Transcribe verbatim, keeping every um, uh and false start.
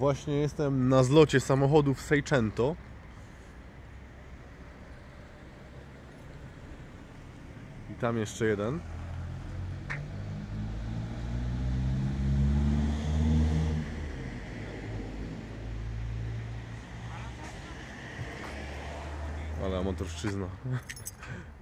Właśnie jestem na zlocie samochodów Seicento. I tam jeszcze jeden. Ale motorszczyzna.